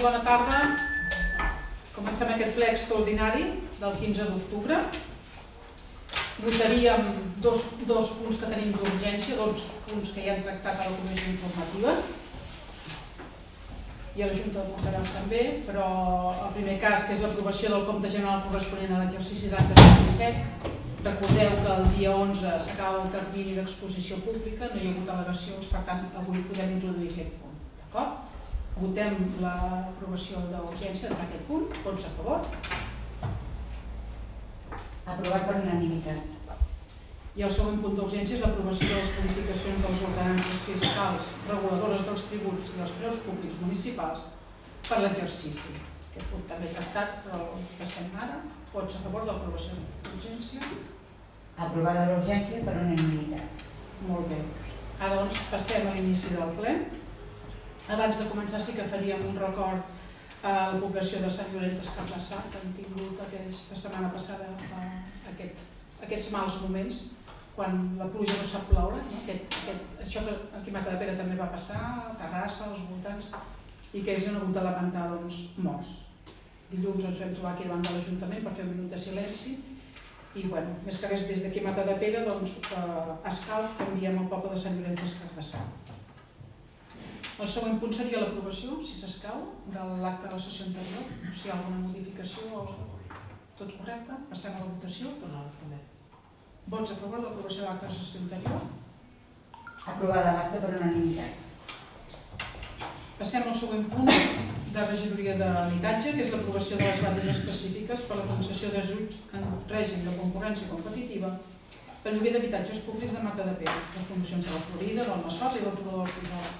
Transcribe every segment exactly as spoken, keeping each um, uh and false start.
bona tarda. Comencem aquest ple extraordinari del quinze d'octubre. Votaríem dos, dos punts que tenim d'urgència, dos punts que ja hem tractat a la comissió informativa i a la Junta de Portaveus també, però el primer cas, que és l'aprovació del compte general corresponent a l'exercici de l'any dos mil disset. Recordeu que el dia onze s'acaba el termini d'exposició pública, no hi ha hagut al·legacions, per tant avui podem introduir aquest punt. D'acord? Votem l'aprovació d'urgència d'aquest punt. Vots a favor? Aprovat per unanimitat. I el següent punt d'urgència és l'aprovació de les qualificacions dels ordenances fiscals reguladores dels tributs i dels preus públics municipals per l'exercici. Aquest punt també tractat, però el passem ara. Vots a favor de l'aprovació d'urgència? Aprovada l'urgència per unanimitat. Molt bé. Ara doncs passem a l'inici del ple. Abans de començar sí que faríem un record a la població de Sant Llorenç des Cardassar, que han tingut aquesta setmana passada aquest, aquests mals moments, quan la pluja no sap ploure. No? Aquest, aquest, això que aquí a Matadepera també va passar, a Terrassa, als voltants, i que ells han hagut de lamentar doncs, morts. Dilluns ens vam trobar aquí davant de l'Ajuntament per fer un minut de silenci i, bueno, més que res des d'aquí a Matadepera, doncs, a escalf que enviem al poble de Sant Llorenç des Cardassar. El següent punt seria l'aprovació, si s'escau, de l'acte de la sessió anterior. No sé si hi ha alguna modificació o tot correcte. Passem a la votació. Vots a favor de l'aprovació de l'acte de la sessió anterior? Aprovada l'acte per unanimitat. Passem al següent punt de regidoria d'habitatge, que és l'aprovació de les bases específiques per a la concessió d'ajuts en règim de concurrència competitiva pel lloguer d'habitatges públics de Matadepera, les promocions de la Florida, del Massot i del Turó del Pujol.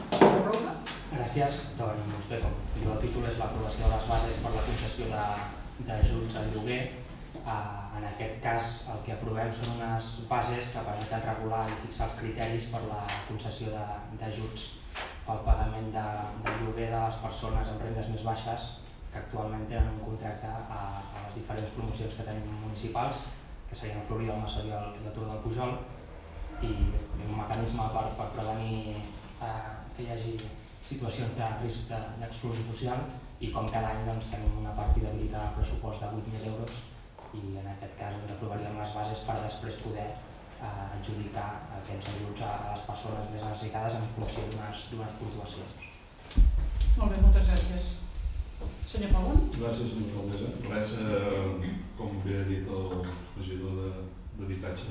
Gràcies. Doncs bé, com diu el títol, és l'aprovació de les bases per la concessió d'ajuts al lloguer. En aquest cas el que aprovem són unes bases que permeten regular i fixar els criteris per la concessió d'ajuts pel pagament del lloguer de les persones amb rendes més baixes que actualment tenen un contracte a les diferents promocions que tenim municipals, que serien el Florida, el Massot i el Turó del Pujol, i un mecanisme per prevenir que hi hagi situacions de risc d'exclusió social i com cada any tenim una partida habilitada de pressupost de vuit mil euros i en aquest cas aprovaríem les bases per després poder adjudicar aquests ajuts a les persones més necessitades en funció d'unes puntuacions. Molt bé, moltes gràcies. Senyor Pavón? Gràcies, senyora alcaldessa. Res, com bé ha dit el regidor d'Habitatge,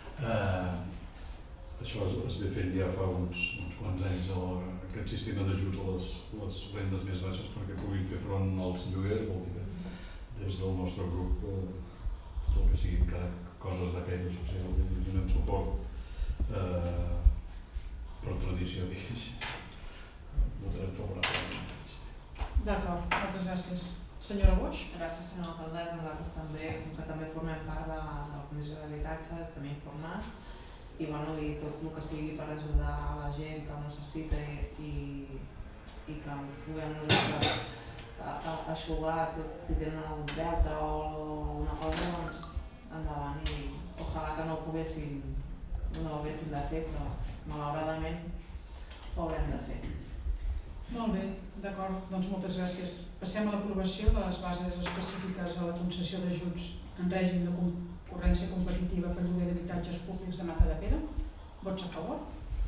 això es ve fent ja fa uns quants anys, aquest sistema d'ajuts a les rendes més baixes perquè puguin fer front als lloguers, vol dir que des del nostre grup, tot el que siguin coses de caire social, donem suport per tradició, diguéssim. Votarem favorablement. D'acord, moltes gràcies. Senyora Boix? Gràcies, senyora alcaldessa. Nosaltres també, com que també formem part de la Comissió d'Habitatge, estem informats i tot el que sigui per ajudar a la gent que ho necessita i que puguem eixugar tot si tenen algun deute o una cosa, doncs endavant i ojalà que no ho poguéssim, no ho haguéssim de fer, però malauradament ho haurem de fer. Molt bé, d'acord, doncs moltes gràcies. Passem a l'aprovació de les bases específiques a la concessió d'ajuts en règim de concurrència competitiva per lloguer d'habitatges públics de Matadepera. Vots a favor?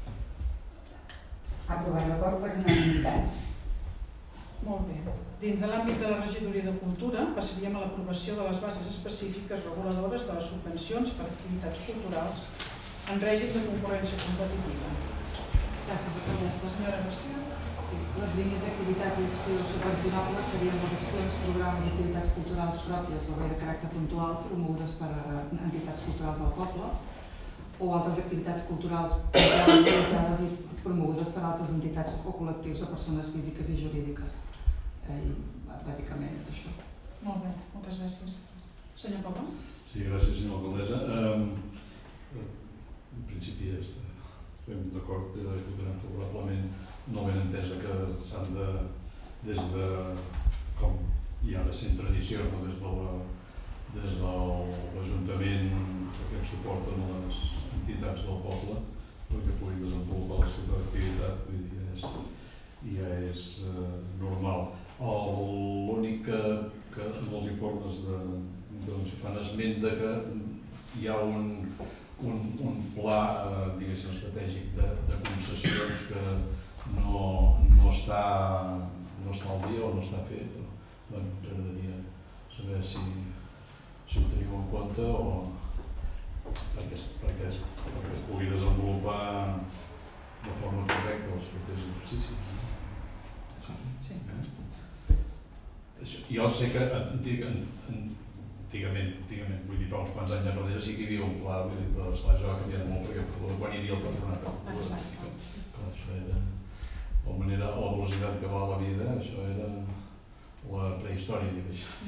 Aprovat l'acord per unanimitat. Molt bé. Dins de l'àmbit de la regidoria de Cultura passaríem a l'aprovació de les bases específiques reguladores de les subvencions per activitats culturals en règim de concurrència competitiva. Gràcies, alcaldessa. Senyora García. Sí, les línies d'activitat i acció subvencionables serien les accions, programes i activitats culturals pròpies o bé de caràcter puntual promogudes per entitats culturals del poble o altres activitats culturals realitzades i promogudes per altres entitats o col·lectius o persones físiques i jurídiques. I bàsicament és això. Molt bé, moltes gràcies. Senyor Pavón? Sí, gràcies, senyora alcaldessa. En principi estem d'acord i votarem favorablement, no ben entesa que s'han de, des de, com ja ha de ser tradició, des de l'Ajuntament, aquest suport a les entitats del poble perquè puguin desenvolupar la seva activitat, vull dir, ja és normal. L'únic que, que en els informes de, doncs, fan esment de que hi ha un, un, un pla eh, diguéssim estratègic de, de concessions que no, no, està, no està al dia o no està fet. Doncs ens agradaria saber si, si ho teniu en compte o perquè es, perquè es, perquè es pugui desenvolupar de forma correcta els propers exercicis. Sí. Sí. Eh? Jo sé que antigament, antigament, vull dir, fa uns quants anys enrere sí que hi havia un pla, vull dir, però esclar, això ha canviat molt perquè quan hi havia el patronat, això era la manera, la velocitat que va la vida, això era la prehistòria,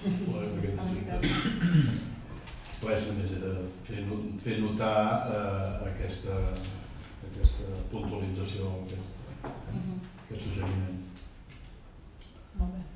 diguéssim. Res només era fer, fer notar eh, aquesta, aquesta puntualització, aquest, eh, aquest suggeriment. Molt bé.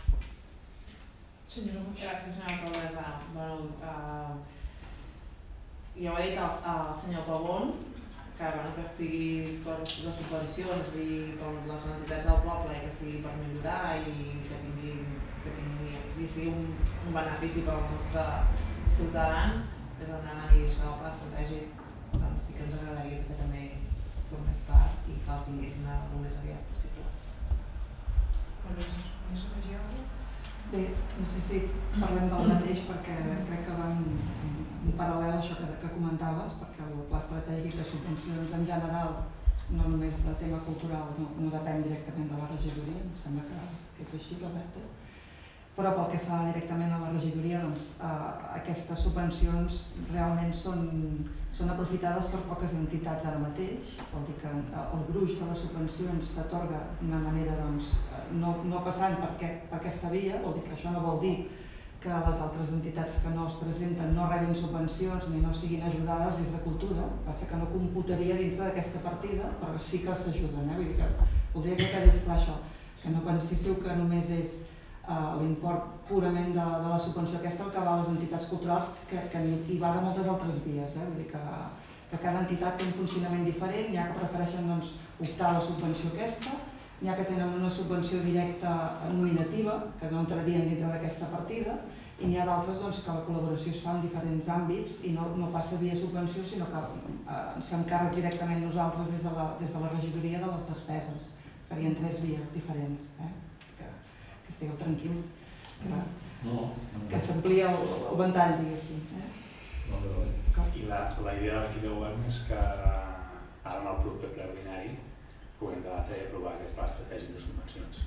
Senyora Boix. Gràcies, senyora alcaldessa. Bueno, uh, ja ho ha dit el, el senyor Pavón, que, bueno, que sigui per les subvencions i per les entitats del poble i que sigui per millorar i que tingui, que tingui, que sigui un, un benefici per als nostres ciutadans, més endavant i això del pla estratègic, doncs sí que ens agradaria que també formés part i que el tinguéssim el més aviat possible. Molt bé, vols afegir alguna cosa? Bé, no sé si parlem del mateix perquè crec que van en paral·lel a això que, que comentaves, perquè el pla estratègic de subvencions en general, no només de tema cultural, no, no depèn directament de la regidoria, em sembla que, que és així, Alberta. Però pel que fa directament a la regidoria, doncs, eh, aquestes subvencions realment són, són aprofitades per poques entitats ara mateix. Vol dir que el gruix de les subvencions s'atorga d'una manera doncs, no, no passant per, aquest, per aquesta via, vol dir que això no vol dir que les altres entitats que no es presenten no rebin subvencions ni no siguin ajudades des de cultura, passa que no computaria dintre d'aquesta partida, però sí que s'ajuden. Eh? Vull dir que voldria que quedés clar això, que no penséssiu que només és Uh, l'import purament de, de la subvenció aquesta el que va a les entitats culturals, que, que hi va de moltes altres vies. Eh? Vull dir que, que cada entitat té un funcionament diferent, n'hi ha que prefereixen doncs, optar a la subvenció aquesta, n'hi ha que tenen una subvenció directa nominativa, que no entrarien dintre d'aquesta partida, i n'hi ha d'altres doncs, que la col·laboració es fa en diferents àmbits i no, no passa via subvenció, sinó que uh, ens fem càrrec directament nosaltres des de la, des de la regidoria de les despeses. Serien tres vies diferents. Eh? Que estigueu tranquils, que, no, no. que s'amplia el, el ventall, diguéssim. Eh? No, no, no. I la, la idea d'aquí de govern és que ara en el proper preliminar puguem debatre i aprovar aquest pla estratègic de subvencions.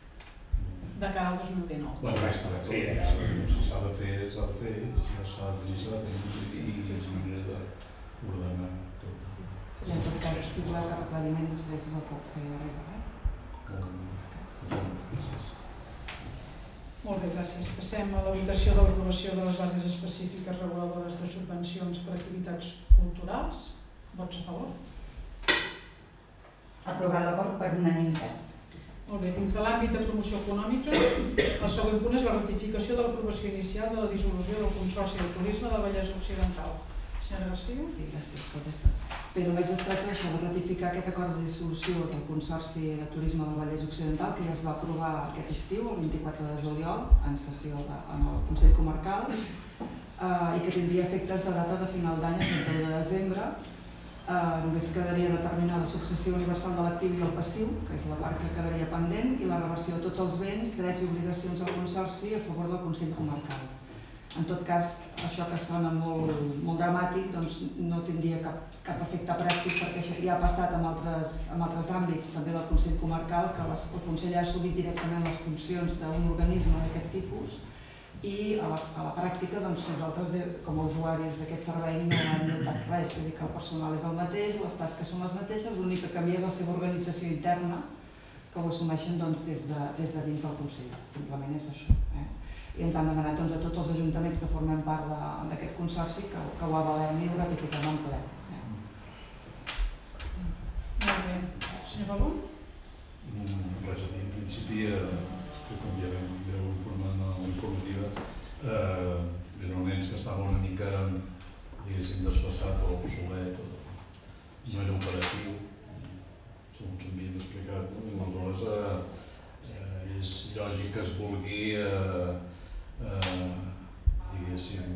De cara al dos mil dinou. Bueno, és correcte. Sí, ja. Si s'ha de fer, s'ha de fer, si s'ha de fer, s'ha de fer, i és una manera d'ordenar tot. Sí. I en tot cas, si voleu cap aclariment, després us el puc fer arribar. Eh? Gràcies. Molt bé, gràcies. Passem a la votació de l'aprovació de les bases específiques reguladores de subvencions per a activitats culturals. Vots a favor? Aprovar l'acord per unanimitat. Molt bé, dins de l'àmbit de promoció econòmica, el següent punt és la ratificació de l'aprovació inicial de la dissolució del Consorci de Turisme del Vallès Occidental. Senyora Garcia? Sí, gràcies, Alcaldessa. Bé, només es tracta d'això, de ratificar aquest acord de dissolució del Consorci de Turisme del Vallès Occidental, que ja es va aprovar aquest estiu, el vint-i-quatre de juliol, en sessió de, en el Consell Comarcal, eh, i que tindria efectes de data de final d'any, el trenta de desembre. Eh, només quedaria determinar la successió universal de l'actiu i el passiu, que és la part que quedaria pendent, i la reversió de tots els béns, drets i obligacions del Consorci a favor del Consell Comarcal. En tot cas, això que sona molt, molt dramàtic doncs no tindria cap, cap efecte pràctic perquè això ja ha passat en altres, en altres àmbits, també del Consell Comarcal, que les, el Consell ha assumit directament les funcions d'un organisme d'aquest tipus i a la, a la pràctica doncs, nosaltres com a usuaris d'aquest servei no hem notat res, vull dir que el personal és el mateix, les tasques són les mateixes, l'únic que canvia és la seva organització interna que ho assumeixen doncs, des, de, des de dins del Consell, simplement és això. Eh? I ens han demanat doncs, a tots els ajuntaments que formem part d'aquest consorci que, que ho avalem i ho ratifiquem en ple. Eh? Molt bé. Senyor Pavó? Mm, res a dir, en principi, eh, com ja veu informant a l'informativa, eh, era un ens que estava una mica, diguéssim, desfassat o obsolet, o no era operatiu, segons ens havien explicat, no? I aleshores eh, eh, és lògic que es vulgui eh, eh, diguéssim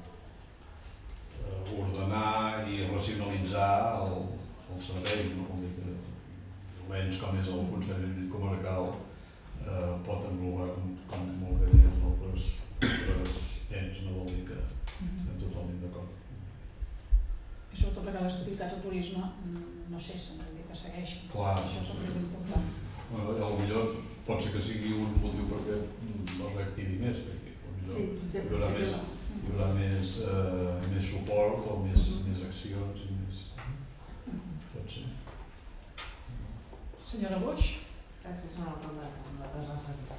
eh, ordenar i racionalitzar el, el servei, no? Vol dir que l'ens com és el Consell Comarcal eh, pot englobar, com, com molt bé deies, altres, altres ens, no vol dir que estem totalment d'acord. I sobretot perquè les activitats de turisme no cessen, vol dir que segueixen. Clar. Això és el més important. Bueno, potser pot ser que sigui un motiu perquè es reactivi més, perquè potser Sí, sí, hi haurà sí, més, hi haurà més, eh, més suport o més, més accions i més... Pot ser. Senyora Boix, Gràcies, senyor alcaldessa, amb la terrassa.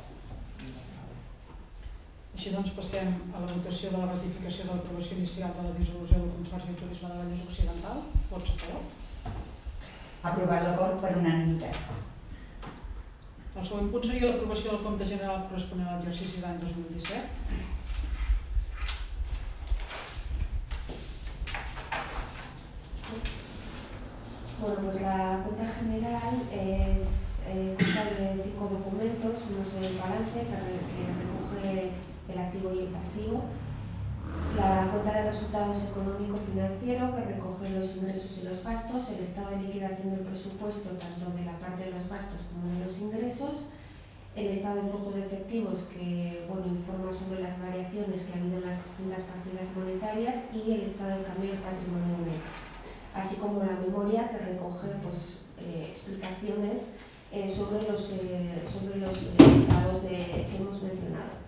així doncs passem a la votació de la ratificació de l'aprovació inicial de la dissolució del Consorci de Turisme de Vallès Occidental. Vots a favor? Aprovar l'acord per unanimitat. El següent punt seria l'aprovació del compte general corresponent a l'exercici de l'any dos mil disset. Bueno, pues la cuenta general es, eh, consta de cinco documentos. Uno es el balance que, re, que recoge el activo y el pasivo, la cuenta de resultados económico-financiero que recoge los ingresos y los gastos, el estado de liquidación del presupuesto tanto de la parte de los gastos como de los ingresos, el estado de flujo de efectivos que bueno, informa sobre las variaciones que ha habido en las distintas partidas monetarias y el estado de cambio del patrimonio neto, así como la memoria que recoge pues, eh, explicaciones eh, sobre los, eh, sobre los eh, estados de, que hemos mencionado.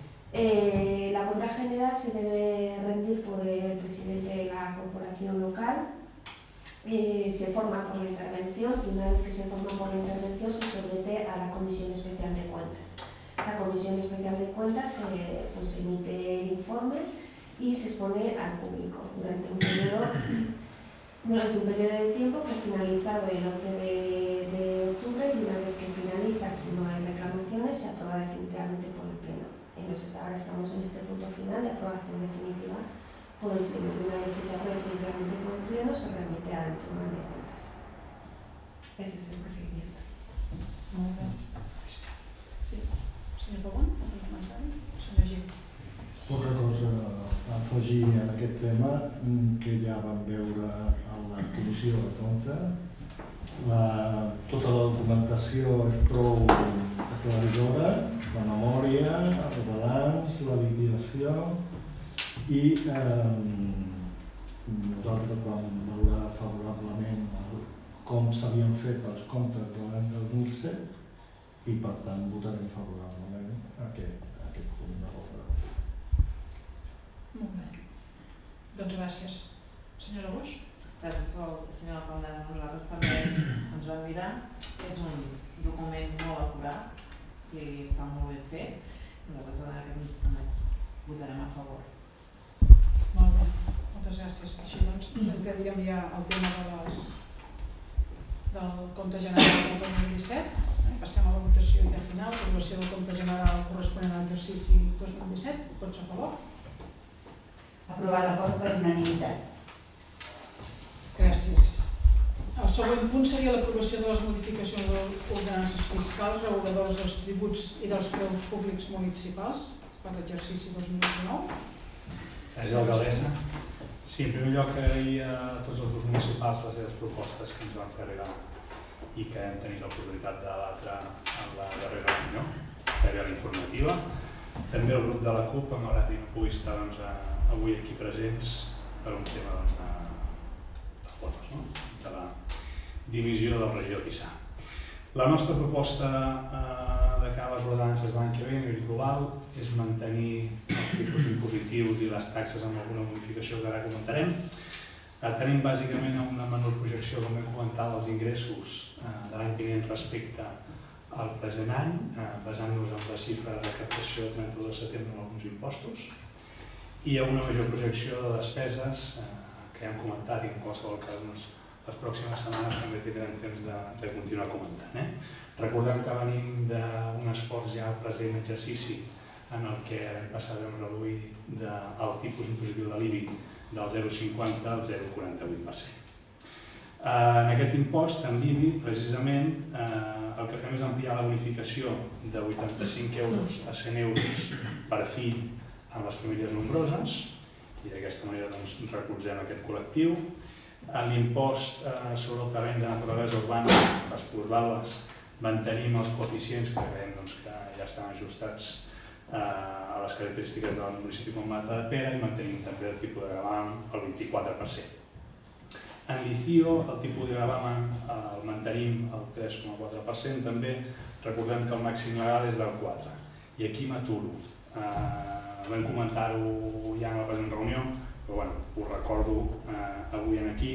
Eh, la cuenta general se debe rendir por el presidente de la corporación local, eh, se forma por la intervención y una vez que se forma por la intervención se somete a la Comisión Especial de Cuentas. La Comisión Especial de Cuentas eh, pues, emite el informe y se expone al público durante un periodo, durante un periodo de tiempo que ha finalizado el once de, de octubre y una vez que finaliza, si no hay reclamaciones, se aprueba definitivamente por el Pleno. Entonces ahora estamos en este punto final de aprobación definitiva por el Pleno. Y una vez que se apruebe definitivamente por el Pleno, se remite al Tribunal de Cuentas. Ese es el procedimiento. Molt bé. Sí. Senyor Pagón, un comentari? Senyor Gil. Poca cosa a afegir en aquest tema que ja vam veure a la Comissió de Comptes. La, tota la documentació és prou aclaridora, la memòria, el balanç, la liquidació i eh, nosaltres vam valorar favorablement com s'havien fet els comptes de l'any dos mil set i per tant votarem favorablement a aquest, a aquest punt de l'ordre. Molt bé. Doncs gràcies. Senyora Boix. Gràcies, senyora alcaldessa. Nosaltres també ens vam mirar. És un document molt acurat i està molt ben fet. Nosaltres en aquest moment votarem a favor. Molt bé. Moltes gràcies. Així doncs, quedaríem ja el tema de les, del compte general del dos mil disset. Passem a la votació ja final. Aprovació del compte general corresponent a l'exercici dos mil disset. Vots a favor? Aprovar l'acord per unanimitat. Gràcies. El següent punt seria l'aprovació de les modificacions de les ordenances fiscals reguladores dels tributs i dels preus públics municipals per l'exercici dos mil dinou. Gràcies, alcaldessa. Sí, en primer lloc agrair a tots els grups municipals les seves propostes que ens van fer arribar i que hem tenit l'oportunitat de debatre en la darrera reunió, prèvia informativa. També el grup de la CUP, malgrat que no pugui estar doncs, avui aquí presents per un tema doncs, de, de fotos, no? De la divisió de la regió Pissà. La nostra proposta eh, de cara a les ordenances de l'any que ve a nivell global és mantenir els tipus impositius i les taxes amb alguna modificació que ara comentarem. Eh, tenim bàsicament una menor projecció, com hem comentat, dels ingressos eh, de l'any vinent respecte al present any, eh, basant-nos en la xifra de recaptació de trenta-u de setembre en alguns impostos. I hi ha una major projecció de despeses eh, que hem comentat i en qualsevol cas doncs, les pròximes setmanes també tindrem temps de, de continuar comentant. Eh? Recordem que venim d'un esforç ja al present exercici en el que l'any passat vam reduir de, el tipus impositiu de l'I B I del zero coma cinquanta al zero coma quaranta-vuit per cent. En aquest impost, en l'I B I, precisament, el que fem és ampliar la bonificació de vuitanta-cinc euros a cent euros per fill en les famílies nombroses i d'aquesta manera recolzem aquest col·lectiu. En l'impost sobre el terreny de naturalesa urbana, les plusvàlues, mantenim els coeficients que creiem que ja estan ajustats a les característiques del municipi com Matadepera i mantenim també el tipus de gravamen al vint-i-quatre per cent. En l'I C I O el tipus de gravamen el mantenim al tres coma quatre per cent també, recordem que el màxim legal és del quatre per cent. I aquí m'aturo. Vam comentar-ho ja en la present reunió, però bueno, ho recordo avui aquí,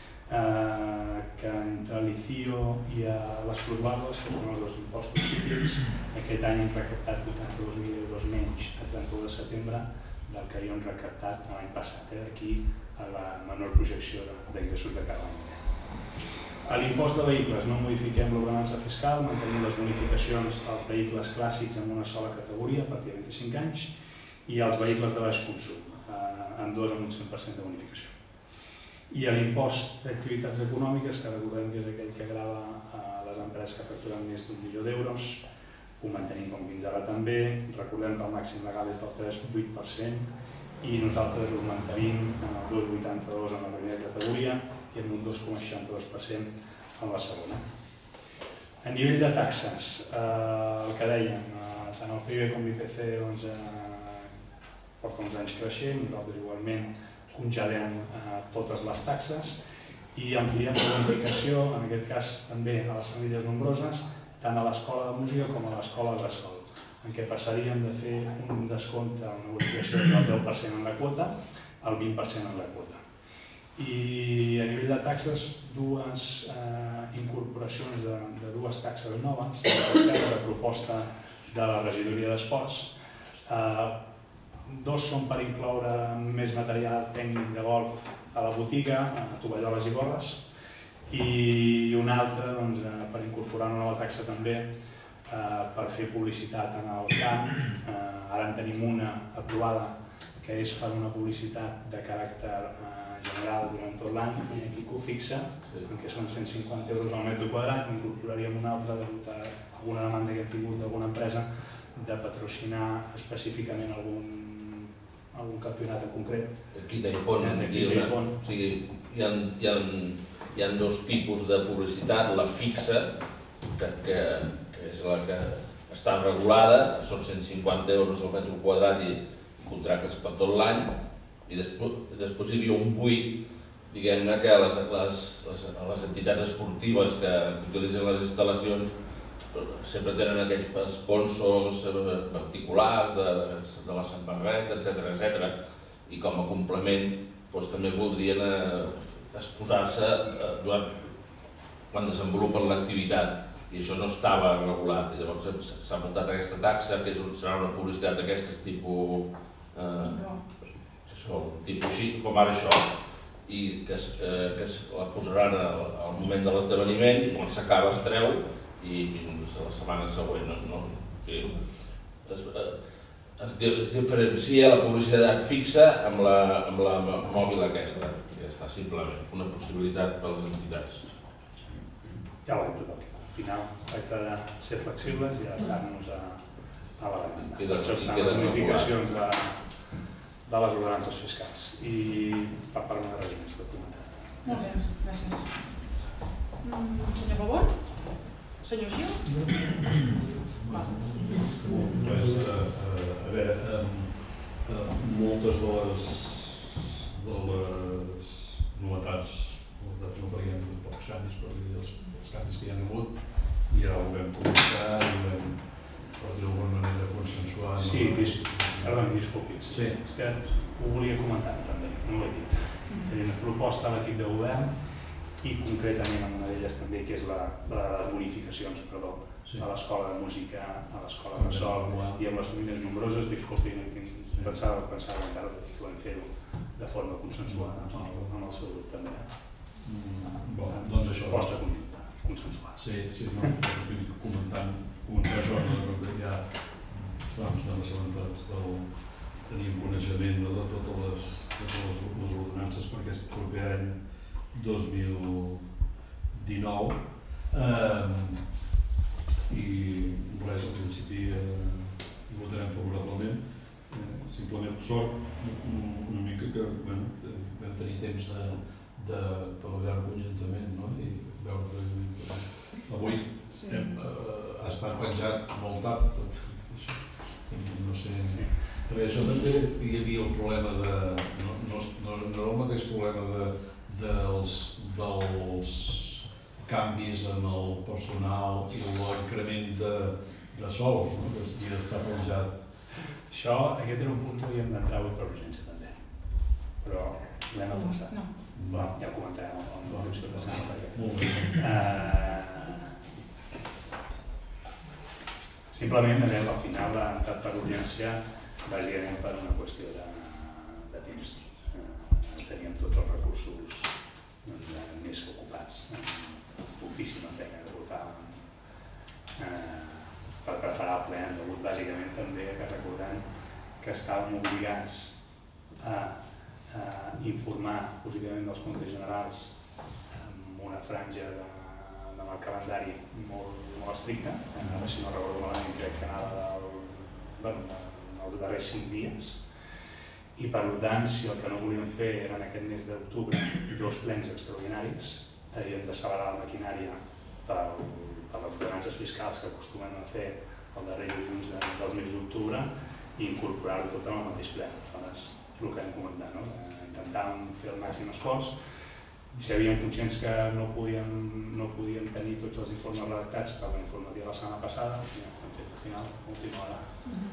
que entre l'I C I O i les plusvàlues, que són els dos impostos cíclics, aquest any hem recaptat vuitanta-dos mil euros menys a trenta-u de setembre del que hi hem recaptat l'any passat, aquí a la menor projecció d'ingressos de cada any. A l'impost de vehicles no modifiquem l'ordenança fiscal, mantenim les bonificacions als vehicles clàssics en una sola categoria a partir de vint-i-cinc anys i als vehicles de baix consum, en dos amb un cent per cent de bonificació. I a l'impost d'activitats econòmiques, que recordem que és aquell que grava a les empreses que facturen més d'un milió d'euros, ho mantenim com fins ara també. Recordem que el màxim legal és del tres coma vuit per cent i nosaltres ho mantenim en el dos coma vuitanta-dos en la primera categoria i en un dos coma seixanta-dos per cent en la segona. A nivell de taxes, el que dèiem, tant el P I B com l'I P C porta uns anys creixent, nosaltres igualment congelem totes les taxes i ampliem la bonificació, en aquest cas també a les famílies nombroses, tant a l'escola de música com a l'escola de bressol, en què passaríem de fer un descompte, una bonificació del deu per cent en la quota al vint per cent en la quota. I a nivell de taxes, dues incorporacions de dues taxes noves, la proposta de la regidoria d'esports. Dos són per incloure més material tècnic de golf a la botiga, tovalloles i gorres, i una altra per incorporar una nova taxa també per fer publicitat en el camp. Ara en tenim una aprovada que és per una publicitat de caràcter general durant tot l'any, i aquí que ho fixa, que són cent cinquanta euros al metre quadrat, incorporaríem una altra degut a alguna demanda que hem tingut d'alguna empresa de patrocinar específicament algun algun campionat en concret. Aquí Taipon, o sigui, hi ha dos tipus de publicitat, la fixa, que és la que està regulada, són cent cinquanta euros al metre quadrat i contractes per tot l'any, i després hi havia un buit, diguem-ne que les entitats esportives que utilitzen les instal·lacions sempre tenen aquells sponsors particulars de la Samarret, etcètera, i com a complement també voldrien exposar-se quan desenvolupen l'activitat, i això no estava regulat. Llavors s'ha muntat aquesta taxa, que serà una publicitat d'aquestes tipus així, com ara això, i que la posaran al moment de l'esdeveniment i quan s'acaba es treu i fins a la setmana següent. Es diferencia la publicitat fixa amb la mòbil aquesta, ja està, simplement una possibilitat per a les entitats. Ja ho hem tot aquí. Al final es tracta de ser flexibles i adaptar-nos a la demanda. Per això estan les bonificacions de les ordenances fiscals. I per part de res més per comentar. Molt bé, gràcies. Senyor Babón? Senyor Gil? Va. A veure, moltes de les novetats, novetats no veiem pocs canvis, però els canvis que hi ha hagut, ja ho vam comentar i ho vam, per dir d'alguna manera, consensuar. Sí, perdoni, disculpi, és que ho volia comentar també, no ho he dit. Seria una proposta a l'equip de govern i concretament en una d'elles també, que és la de les bonificacions, perdó, a l'escola de música, a l'escola de bressol i amb les famílies nombroses. Disculpi, pensava que encara podem fer-ho de forma consensuada amb el seu grup també. Doncs això. Proposta conjunta, consensuada. Sí, sí, no, comentant, comentar això, que ja estem assabentats del tenim coneixement de totes les ordenances perquè és el proper any dos mil dinou. I res, al principi hi votarem favorablement. Simplement sort una mica que vam tenir temps de treballar conjuntament i veure que avui ha estat penjat molt tard. No sé, perquè això també hi havia el problema de... no era el mateix problema dels canvis en el personal i l'increment de sous, que havia d'estar penjat. Això, aquest era un punt que havíem d'entrar avui per urgència també, però l'hem avançat. Ja ho comentarem amb la moció de setmana perquè... Simplement, al final ha entrat per urgència bàsicament per una qüestió de temps. Teníem tots els recursos més que ocupats, moltíssima feina que portàvem per preparar el ple. Hem hagut bàsicament també que recordem que estàvem obligats a informar positivament dels comptes generals amb una franja amb el calendari molt estricte. Si no recordo malament, crec que anava dels darrers cinc dies. I per tant, si el que no volíem fer era en aquest mes d'octubre dos plens extraordinaris, havíem d'accelerar la maquinària per les ordenances fiscals que acostumen a fer el darrer dilluns del mes d'octubre i incorporar-ho tot en el mateix ple. Aleshores, és el que hem comentat, intentàvem fer el màxim esforç. Si havíem conscients que no podíem tenir tots els informes redactats per la informativa la setmana passada, hem fet al final, a última hora,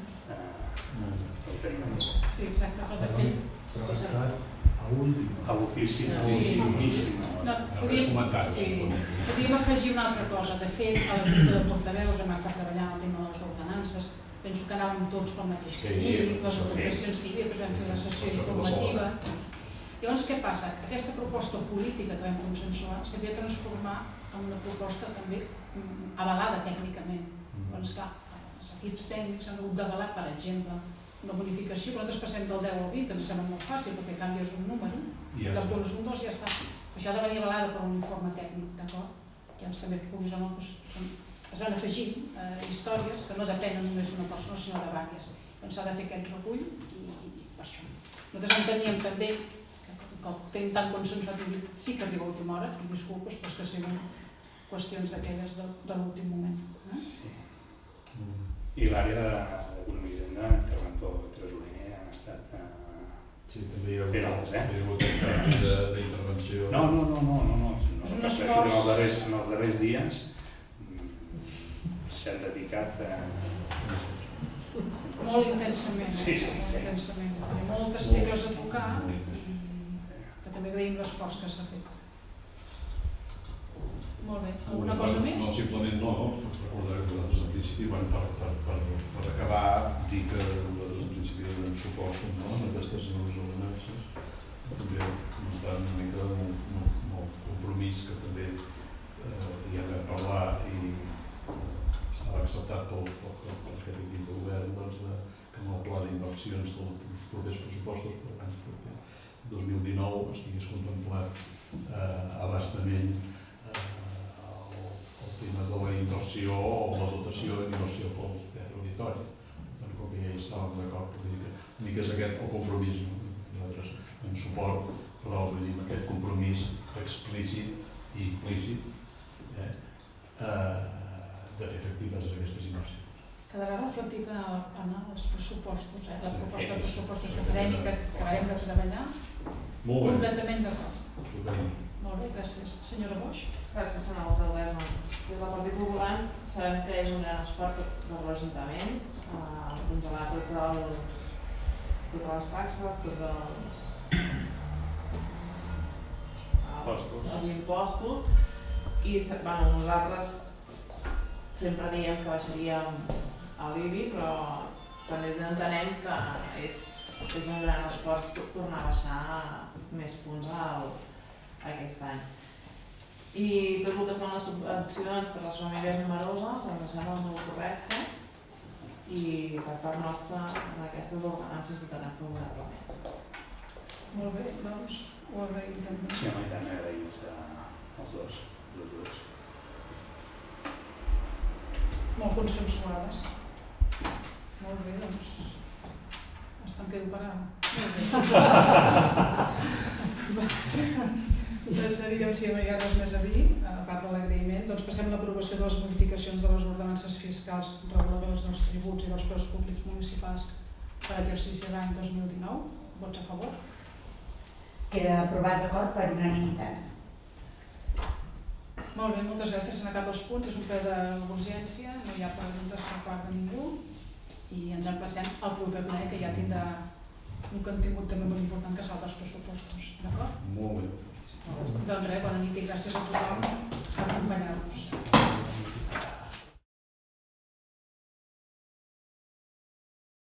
el tenim aquí. Sí, exacte, però de fet... Però ha estat a última. A última, ultimíssima. Podríem afegir una altra cosa. De fet, a la Junta de Portaveus hem estat treballant el tema de les ordenances. Penso que anàvem tots pel mateix camí, les ocupacions que hi havia, vam fer la sessió informativa. Llavors, què passa? Aquesta proposta política que vam consensuar s'havia de transformar en una proposta també avalada tècnicament. Doncs clar, els equips tècnics han hagut d'avalar, per exemple, una bonificació, però nosaltres passem del deu al vint, ens sembla molt fàcil, perquè canvies un número, l'actual és un dos i ja està. Això ha de venir avalada per un informe tècnic, d'acord? Llavors també puguis o no, es van afegint històries que no depenen només d'una persona, sinó de vàries. Doncs s'ha de fer aquest recull i per això. Nosaltres enteníem també que el tenim tan consensuat i sí que arriba a última hora, i disculpes, però que siguin qüestions d'aquelles de l'últim moment. I l'àrea d'Economia i Hisenda, interventor tresorer, han estat... Sí, també hi ha hagut un canvi d'intervenció. No, no, no, no, no. En els darrers dies s'han dedicat a... Molt intensament, eh? Molt intensament. Hi ha moltes tecles a tocar i que també agraïm l'esforç que s'ha fet. Molt bé. Alguna cosa més? No, simplement no. Recordar que nosaltres en principi, per acabar, dir que nosaltres en principi donem suport a aquestes noves ordenances. També ens dan una mica un compromís que també hi hem de parlar i estava acceptat pel aquest equip de govern que en el pla d'inversions dels propers pressupostos per l'any dos mil dinou estigués contemplat abastament el tema de la inversió o la dotació d'inversió pel teatre auditori. Com que ja hi estàvem d'acord, vull dir que és aquest el compromís. Nosaltres en suport, però vull dir aquest compromís explícit i implícit de fer efectives aquestes inversions. Quedarà reflectit en els pressupostos, la proposta de pressupostos que farem i que acabarem de treballar. Completament d'acord. Molt bé, gràcies. Senyora Boix. Gràcies, senyora alcaldessa. Des del Partit Popular sabem que és un gran esforç de l'Ajuntament congelar tots els totes les taxes, tots els impostos i nosaltres sempre diem que baixaríem l'I B I, però també entenem que és un gran esforç tornar a baixar més punts aquest any. I tot el que són les subvencions per a les famílies numeroses ens sembla molt correcte i per part nostra en aquestes ordenances votarem favorablement. Molt bé, doncs ho agraïm també. Sí, home, i també agraïts als dos. ajuts. Molt consensuades. Molt bé, doncs... Hasta em quedo parada. Molt bé. Passaríem, si no hi ha res més a dir, a part de l'agraïment, doncs passem a l'aprovació de les modificacions de les ordenances fiscals reguladores dels tributs i dels preus públics municipals per exercici de l'any dos mil dinou. Vots a favor? Queda aprovat l'acord per unanimitat. Molt bé, moltes gràcies. S'han acabat els punts. És un ple d'urgència, no hi ha preguntes per part de ningú i ens en passem al proper ple, que ja tindrà un contingut també molt important que salta els pressupostos. D'acord? Molt bé. Doncs res, bona nit i gràcies a tothom per acompanyar-nos.